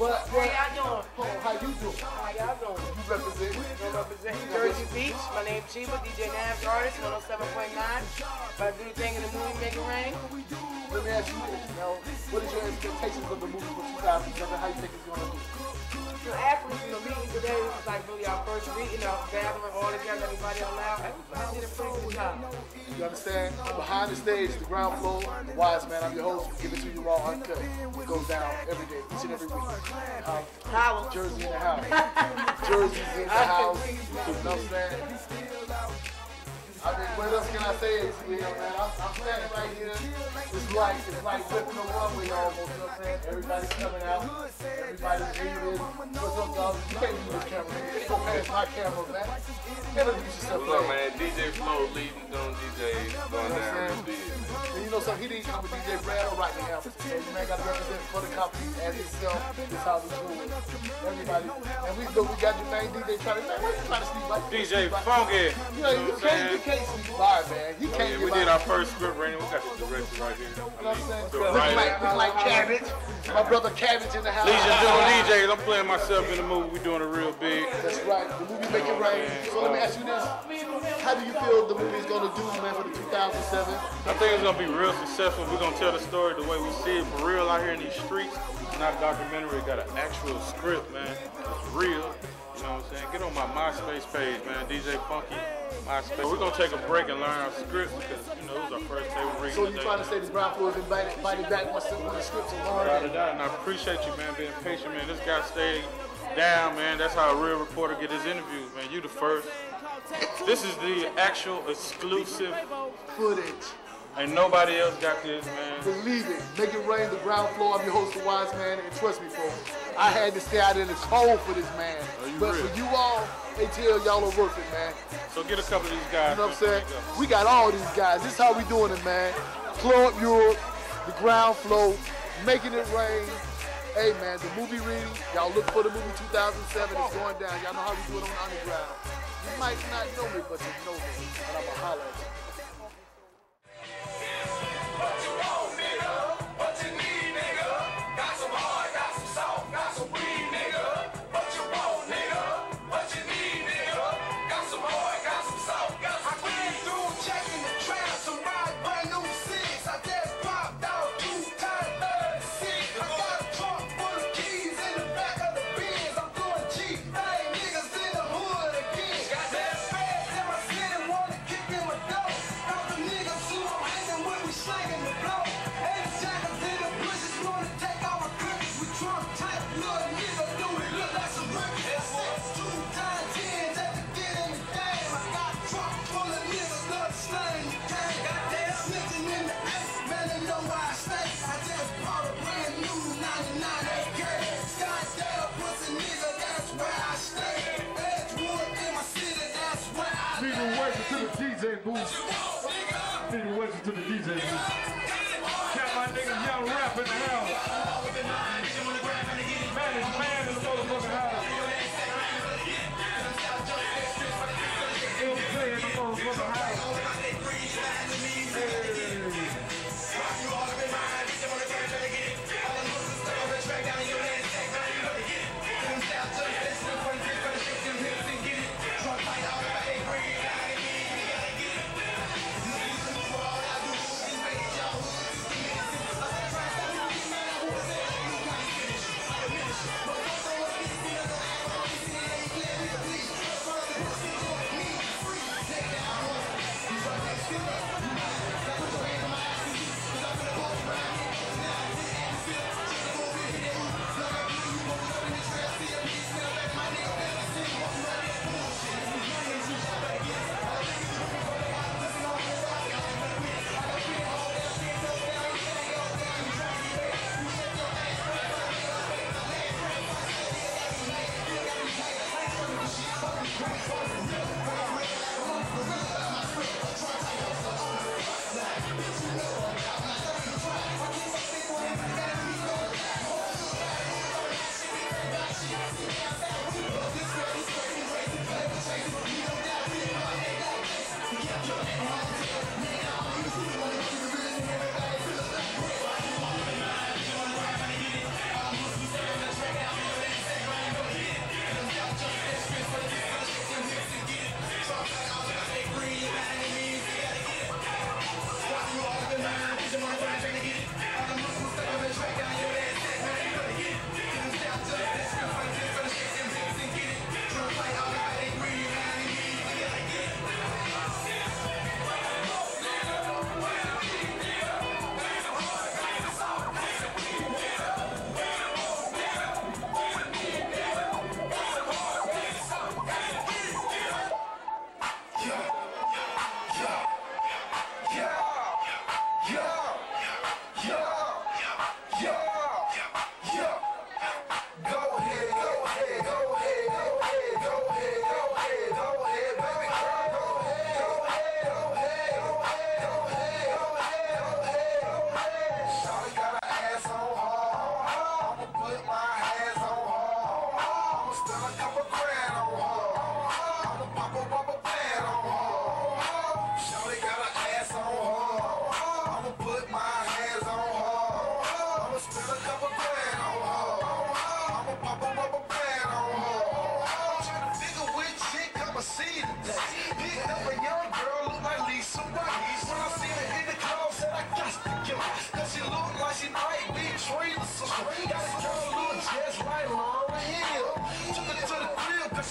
How y'all doing? How you doing? How y'all doing? You represent? I represent Jersey Beach. My name's Chiba, DJ Nav's artist, 107.9. About to do the thing in the movie, make it rain. Let me ask you this, what is your expectations of the movie for 2007? How you think it's gonna do? Actually, meeting today, this is like really our first meeting, our gathering all together, everybody allowed. Everybody did a pretty good job. You understand? Behind the stage, the ground floor, the Wise Man, I'm your host. We give it to you raw, uncut. It goes down every day, each and every week. Holla. Jersey in the house. Jersey's in the house. You know what I'm saying? I mean, what else can I say? Man, I'm standing right here. It's like whipping a runway almost. You know what I'm saying? Everybody's coming out. Everybody's leaving. What's up, dog? You can't use this camera. You can't go past my camera, man. Introduce yourself, What's up, man? DJ Flow leading on DJs going down the beat. And you know something? He didn't come with DJ Brad or Rockingham. So you man got to represent for the company as himself. This is how we do it. Everybody. And we got your main DJ trying to, man, why you trying to sleep like DJ Funky. You can't sleep by, man. He can't We did our first script rating. We got the director right here. You know what I'm saying? Look like Cabbage. My brother Cabbage in the house. Legion doing DJs. I'm playing myself in the movie. We doing it real big. That's right. The movie Make It Rain. So let me ask you this. How do you feel the movie's going to do, man, for the 2007? I think it's going to be real successful. We're going to tell the story the way we see it for real out here in these streets. It's not a documentary. It got an actual script, man. It's real. You know what I'm saying? Get on my MySpace page, man. DJ Funky, MySpace. We're going to take a break and learn our scripts because, it was our first day with reading. So you're trying to say the ground floor is invited back once the scripts are learned? And I appreciate you, man, being patient, man. This guy stayed down, man. That's how a real reporter get his interviews, man. You the first. This is the actual exclusive footage. Ain't nobody else got this, man. Believe it. Make It Rain, the ground floor. I'm your host, the Wise Man, and trust me, folks, I had to stay out in the cold for this man. But for you all, they tell y'all are worth it, man. So get a couple of these guys. You know what I'm saying? We got all these guys. This is how we doing it, man. Club Europe, the ground floor, Making It Rain. Hey, man, the movie reading. Y'all look for the movie 2007. It's going down. Y'all know how we do it on the underground. You might not know me, but you know me. And I'm going to holler at you.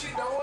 shit don't